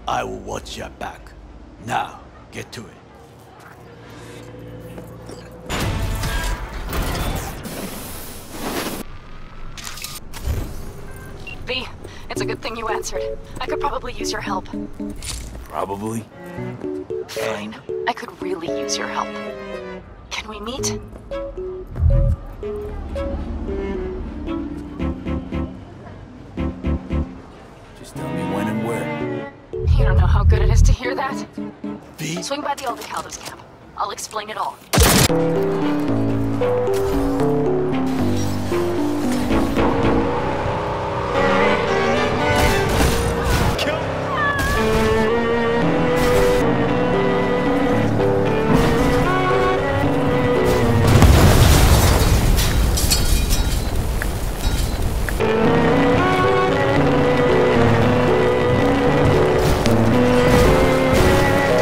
I will watch your back. Now, get to it. V, it's a good thing you answered. I could probably use your help. Probably. Fine. I could really use your help. Can we meet? Just tell me when and where. You don't know how good it is to hear that. V? Swing by the Aldecaldos camp. I'll explain it all.